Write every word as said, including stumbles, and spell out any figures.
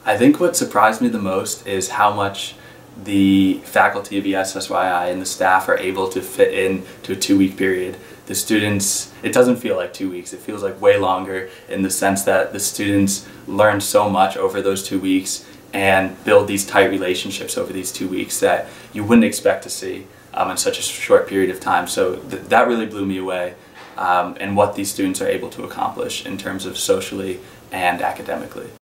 I think what surprised me the most is how much the faculty of E S S Y I and the staff are able to fit in to a two-week period. The students, it doesn't feel like two weeks, it feels like way longer in the sense that the students learn so much over those two weeks and build these tight relationships over these two weeks that you wouldn't expect to see um, in such a short period of time. So th that really blew me away, um, and what these students are able to accomplish in terms of socially and academically.